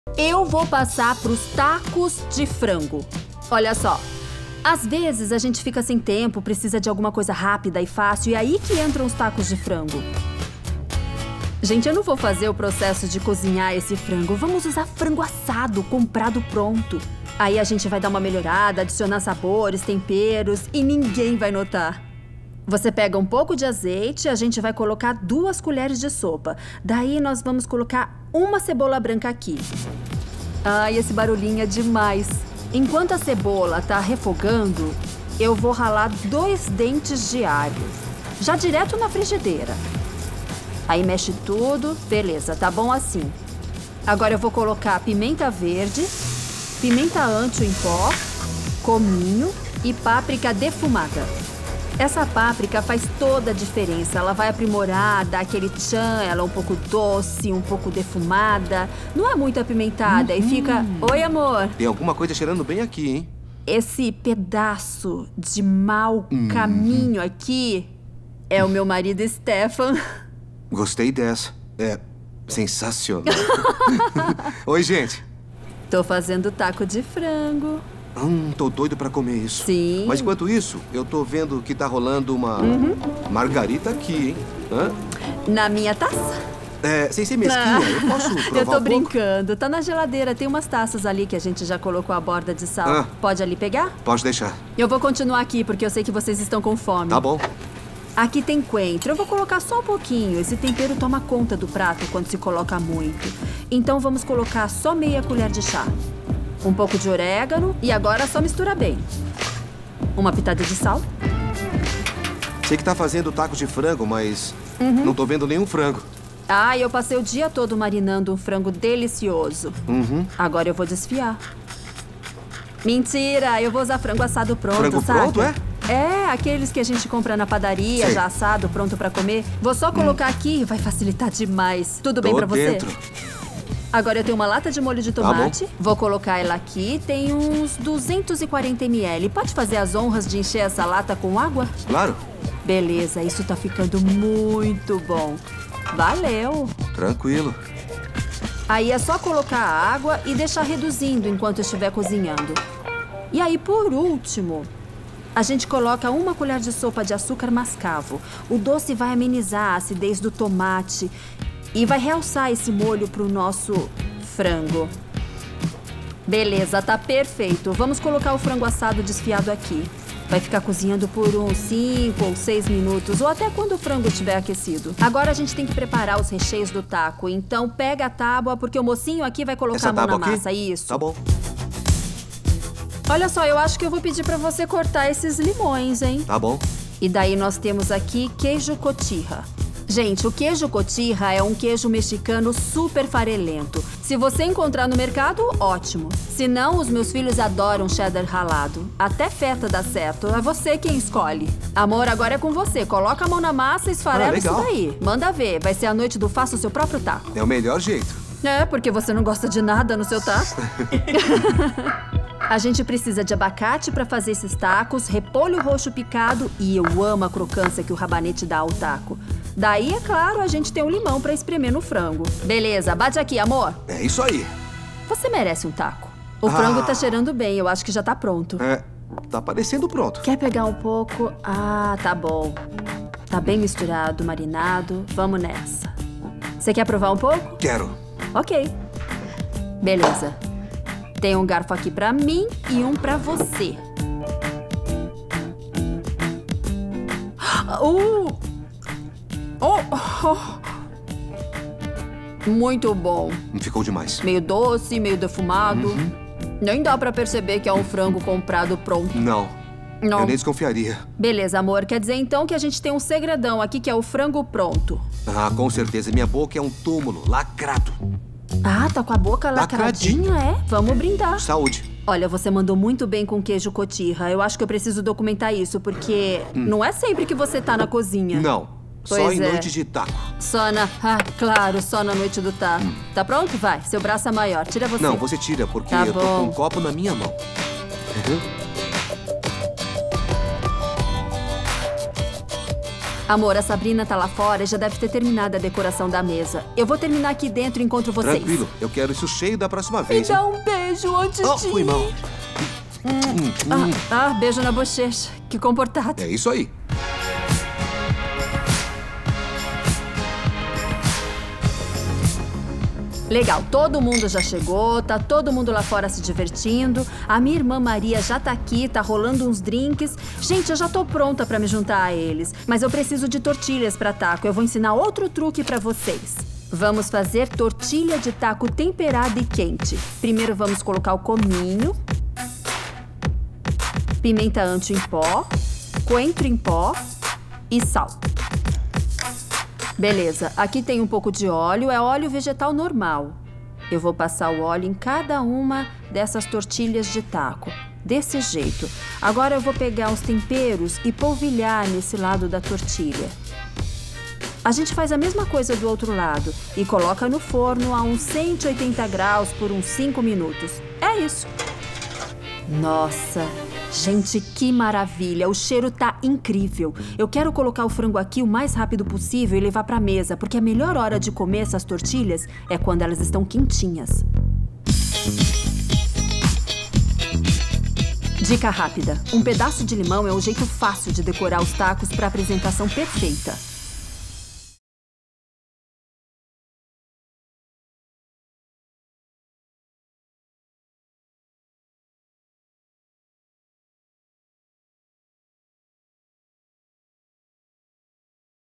Eu vou passar para os tacos de frango. Olha só, às vezes a gente fica sem tempo, precisa de alguma coisa rápida e fácil, e aí que entram os tacos de frango. Gente, eu não vou fazer o processo de cozinhar esse frango. Vamos usar frango assado, comprado pronto. Aí a gente vai dar uma melhorada, adicionar sabores, temperos e ninguém vai notar. Você pega um pouco de azeite, a gente vai colocar 2 colheres de sopa. Daí nós vamos colocar uma cebola branca aqui. Ai, esse barulhinho é demais. Enquanto a cebola tá refogando, eu vou ralar 2 dentes de alho. Já direto na frigideira. Aí mexe tudo. Beleza, tá bom assim. Agora eu vou colocar pimenta verde, pimenta ancho em pó, cominho e páprica defumada. Essa páprica faz toda a diferença. Ela vai aprimorar, dar aquele tchan, ela é um pouco doce, um pouco defumada. Não é muito apimentada e fica... Oi, amor. Tem alguma coisa cheirando bem aqui, hein? Esse pedaço de mau caminho aqui é o meu marido Stefan. Gostei dessa. É sensacional. Oi, gente. Tô fazendo taco de frango. Tô doido pra comer isso. Sim. Mas enquanto isso, eu tô vendo que tá rolando uma margarita aqui, hein? Hã? Na minha taça? Sem ser mesquinha, eu posso provar Eu tô um brincando. Tá na geladeira, tem umas taças ali que a gente já colocou a borda de sal. Pode ali pegar? Pode deixar. Eu vou continuar aqui, porque eu sei que vocês estão com fome. Tá bom. Aqui tem coentro. Eu vou colocar só um pouquinho. Esse tempero toma conta do prato quando se coloca muito. Então vamos colocar só meia colher de chá. Um pouco de orégano e agora só mistura bem. Uma pitada de sal. Sei que tá fazendo tacos de frango, mas não tô vendo nenhum frango. Ah, eu passei o dia todo marinando um frango delicioso. Agora eu vou desfiar. Mentira, eu vou usar frango assado pronto, Frango sabe? pronto, é? É, aqueles que a gente compra na padaria, Sei. já assado, pronto pra comer. Vou só colocar aqui, vai facilitar demais. Tudo bem pra você? Dentro. Agora eu tenho uma lata de molho de tomate. Vou colocar ela aqui. Tem uns 240 ml. Pode fazer as honras de encher essa lata com água? Claro. Beleza, isso tá ficando muito bom. Valeu! Tranquilo. Aí é só colocar a água e deixar reduzindo enquanto estiver cozinhando. E aí, por último, a gente coloca 1 colher de sopa de açúcar mascavo. O doce vai amenizar a acidez do tomate e vai realçar esse molho pro nosso frango. Beleza, tá perfeito. Vamos colocar o frango assado desfiado aqui. Vai ficar cozinhando por uns 5 ou 6 minutos, ou até quando o frango estiver aquecido. Agora a gente tem que preparar os recheios do taco. Então pega a tábua, porque o mocinho aqui vai colocar a mão na massa. Isso. Tá bom. Olha só, eu acho que eu vou pedir pra você cortar esses limões, hein? Tá bom. E daí nós temos aqui queijo cotija. Gente, o queijo cotija é um queijo mexicano super farelento. Se você encontrar no mercado, ótimo. Se não, os meus filhos adoram cheddar ralado. Até feta dá certo. É você quem escolhe. Amor, agora é com você. Coloca a mão na massa e esfarela isso daí. Manda ver. Vai ser a noite do faça o seu próprio taco. É o melhor jeito. É, porque você não gosta de nada no seu taco. A gente precisa de abacate para fazer esses tacos, repolho roxo picado e eu amo a crocância que o rabanete dá ao taco. Daí, é claro, a gente tem um limão para espremer no frango. Beleza, bate aqui, amor. É isso aí. Você merece um taco. O frango tá cheirando bem, eu acho que já tá pronto. Tá parecendo pronto. Quer pegar um pouco? Ah, tá bom. Tá bem misturado, marinado. Vamos nessa. Você quer provar um pouco? Quero. Ok. Beleza. Tem um garfo aqui pra mim e um pra você. Muito bom. Ficou demais. Meio doce, meio defumado. Nem dá pra perceber que é um frango comprado pronto. Não. Não. Eu nem desconfiaria. Beleza, amor. Quer dizer então que a gente tem um segredão aqui que é o frango pronto. Ah, com certeza. Minha boca é um túmulo lacrado. Ah, tá com a boca lacradinha, é? Vamos brindar. Saúde. Olha, você mandou muito bem com queijo cotija. Eu acho que eu preciso documentar isso, porque não é sempre que você tá na cozinha. Não. Só Pois em é. noite de taco. Só na... Ah, claro, só na noite do taco. Tá pronto? Vai, seu braço é maior. Tira você. Não, você tira, porque Tá eu tô com bom. um copo na minha mão. Amor, a Sabrina tá lá fora e já deve ter terminado a decoração da mesa. Eu vou terminar aqui dentro e encontro vocês. Tranquilo, eu quero isso cheio da próxima Me vez. dá um beijo antes de... Fui mal. Beijo na bochecha. Que comportado. É isso aí. Legal, todo mundo já chegou, tá todo mundo lá fora se divertindo. A minha irmã Maria já tá aqui, tá rolando uns drinks. Gente, eu já tô pronta pra me juntar a eles. Mas eu preciso de tortilhas pra taco. Eu vou ensinar outro truque pra vocês. Vamos fazer tortilha de taco temperada e quente. Primeiro vamos colocar o cominho, pimenta ancho em pó, coentro em pó e sal. Beleza, aqui tem um pouco de óleo, é óleo vegetal normal. Eu vou passar o óleo em cada uma dessas tortilhas de taco, desse jeito. Agora eu vou pegar os temperos e polvilhar nesse lado da tortilha. A gente faz a mesma coisa do outro lado e coloca no forno a uns 180 graus por uns 5 minutos. É isso. Nossa, gente, que maravilha! O cheiro tá incrível. Eu quero colocar o frango aqui o mais rápido possível e levar pra mesa, porque a melhor hora de comer essas tortilhas é quando elas estão quentinhas. Dica rápida: um pedaço de limão é um jeito fácil de decorar os tacos para a apresentação perfeita.